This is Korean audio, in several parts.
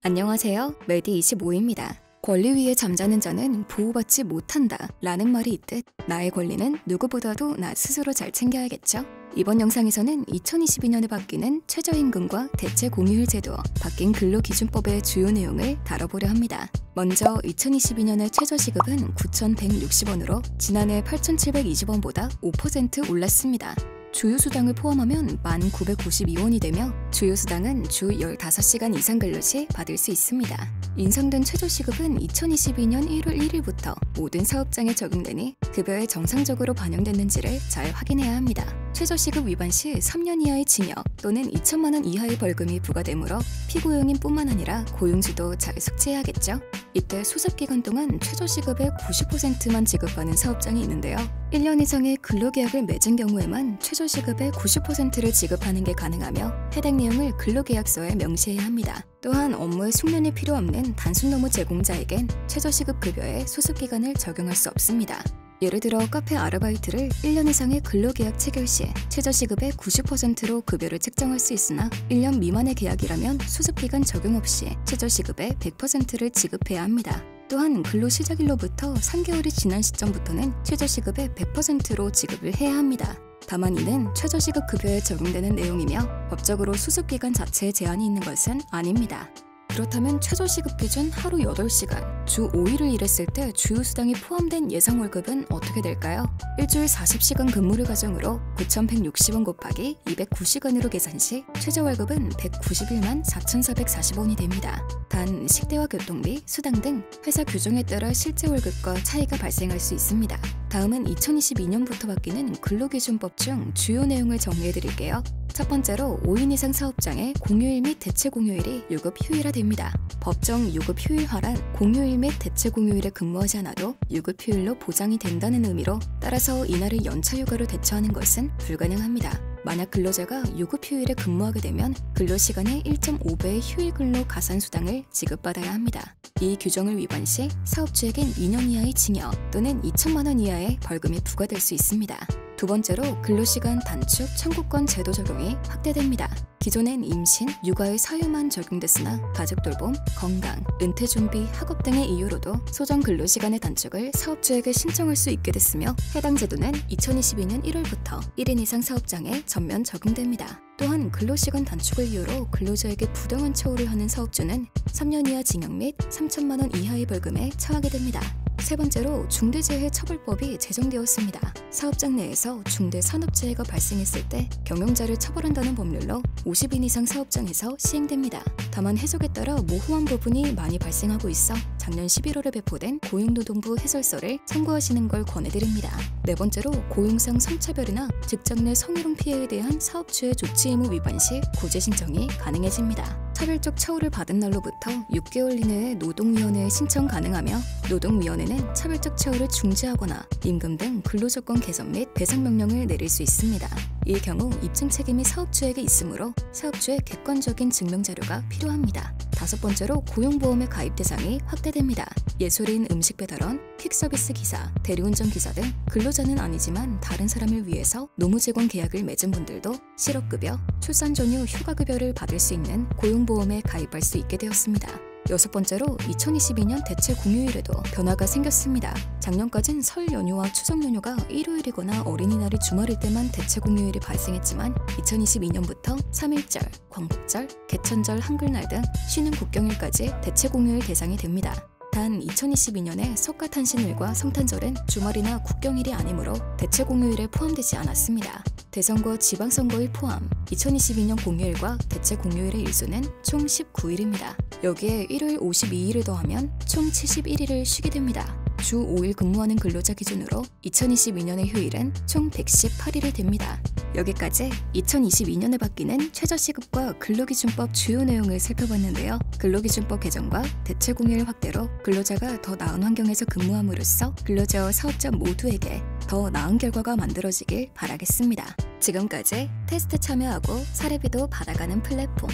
안녕하세요. 메디25입니다. 권리 위에 잠자는 자는 보호받지 못한다 라는 말이 있듯 나의 권리는 누구보다도 나 스스로 잘 챙겨야겠죠? 이번 영상에서는 2022년에 바뀌는 최저임금과 대체공휴일 제도, 바뀐 근로기준법의 주요 내용을 다뤄보려 합니다. 먼저 2022년의 최저시급은 9,160원으로 지난해 8,720원보다 5% 올랐습니다. 주휴수당을 포함하면 1,992원이 되며 주휴수당은 주 15시간 이상 근로 시 받을 수 있습니다. 인상된 최저시급은 2022년 1월 1일부터 모든 사업장에 적용되니 급여에 정상적으로 반영됐는지를 잘 확인해야 합니다. 최저시급 위반 시 3년 이하의 징역 또는 2천만 원 이하의 벌금이 부과되므로 피고용인 뿐만 아니라 고용주도 잘 숙지해야겠죠? 이때 수습기간 동안 최저시급의 90%만 지급하는 사업장이 있는데요. 1년 이상의 근로계약을 맺은 경우에만 최저시급의 90%를 지급하는 게 가능하며 해당 내용을 근로계약서에 명시해야 합니다. 또한 업무에 숙련이 필요 없는 단순 노무 제공자에겐 최저시급 급여에 수습기간을 적용할 수 없습니다. 예를 들어 카페 아르바이트를 1년 이상의 근로계약 체결 시 최저시급의 90%로 급여를 책정할 수 있으나 1년 미만의 계약이라면 수습기간 적용 없이 최저시급의 100%를 지급해야 합니다. 또한 근로 시작일로부터 3개월이 지난 시점부터는 최저시급의 100%로 지급을 해야 합니다. 다만 이는 최저시급 급여에 적용되는 내용이며 법적으로 수습기간 자체에 제한이 있는 것은 아닙니다. 그렇다면 최저시급 기준 하루 8시간, 주 5일을 일했을 때 주휴수당이 포함된 예상월급은 어떻게 될까요? 일주일 40시간 근무를 가정으로 9,160원 곱하기 209시간으로 계산 시 최저월급은 191만 4,440원이 됩니다. 단 식대와 교통비, 수당 등 회사 규정에 따라 실제 월급과 차이가 발생할 수 있습니다. 다음은 2022년부터 바뀌는 근로기준법 중 주요 내용을 정리해드릴게요. 첫 번째로 5인 이상 사업장의 공휴일 및 대체공휴일이 유급 휴일화됩니다. 법정 유급 휴일화란 공휴일 및 대체공휴일에 근무하지 않아도 유급 휴일로 보장이 된다는 의미로 따라서 이날을 연차휴가로 대처하는 것은 불가능합니다. 만약 근로자가 유급 휴일에 근무하게 되면 근로시간의 1.5배의 휴일 근로 가산수당을 지급받아야 합니다. 이 규정을 위반 시 사업주에겐 2년 이하의 징역 또는 2천만 원 이하의 벌금이 부과될 수 있습니다. 두 번째로 근로시간 단축 청구권 제도 적용이 확대됩니다. 기존엔 임신, 육아의 사유만 적용됐으나 가족 돌봄, 건강, 은퇴 준비, 학업 등의 이유로도 소정 근로시간의 단축을 사업주에게 신청할 수 있게 됐으며 해당 제도는 2022년 1월부터 1인 이상 사업장에 전면 적용됩니다. 또한 근로시간 단축을 이유로 근로자에게 부당한 처우를 하는 사업주는 3년 이하 징역 및 3천만 원 이하의 벌금에 처하게 됩니다. 세 번째로 중대재해처벌법이 제정되었습니다. 사업장 내에서 중대산업재해가 발생했을 때 경영자를 처벌한다는 법률로 50인 이상 사업장에서 시행됩니다. 다만 해석에 따라 모호한 부분이 많이 발생하고 있어 작년 11월에 배포된 고용노동부 해설서를 참고하시는 걸 권해드립니다. 네 번째로 고용상 성차별이나 직장 내 성희롱 피해에 대한 사업주의 조치 의무 위반 시 구제 신청이 가능해집니다. 차별적 처우를 받은 날로부터 6개월 이내에 노동위원회에 신청 가능하며 노동위원회는 차별적 처우를 중지하거나 임금 등 근로조건 개선 및 배상 명령을 내릴 수 있습니다. 이 경우 입증 책임이 사업주에게 있으므로 사업주의 객관적인 증명자료가 필요합니다. 다섯 번째로 고용보험의 가입 대상이 확대됩니다. 예술인, 음식배달원, 퀵서비스 기사, 대리운전 기사 등 근로자는 아니지만 다른 사람을 위해서 노무제공 계약을 맺은 분들도 실업급여, 출산 전후 휴가급여를 받을 수 있는 고용보험에 가입할 수 있게 되었습니다. 여섯 번째로 2022년 대체공휴일에도 변화가 생겼습니다. 작년까진 설 연휴와 추석 연휴가 일요일이거나 어린이날이 주말일 때만 대체공휴일이 발생했지만 2022년부터 3.1절, 광복절, 개천절, 한글날 등 쉬는 국경일까지 대체공휴일 대상이 됩니다. 단 2022년에 석가탄신일과 성탄절은 주말이나 국경일이 아니므로 대체공휴일에 포함되지 않았습니다. 대선거 지방선거일 포함 2022년 공휴일과 대체공휴일의 일수는 총 19일입니다. 여기에 일요일 52일을 더하면 총 71일을 쉬게 됩니다. 주 5일 근무하는 근로자 기준으로 2022년의 휴일은 총 118일이 됩니다. 여기까지 2022년에 바뀌는 최저시급과 근로기준법 주요 내용을 살펴봤는데요. 근로기준법 개정과 대체공휴일 확대로 근로자가 더 나은 환경에서 근무함으로써 근로자와 사업자 모두에게 더 나은 결과가 만들어지길 바라겠습니다. 지금까지 테스트 참여하고 사례비도 받아가는 플랫폼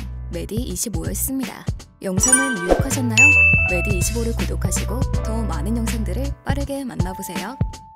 메디25였습니다. 영상은 유익하셨나요? 메디25를 구독하시고 더 많은 영상들을 빠르게 만나보세요.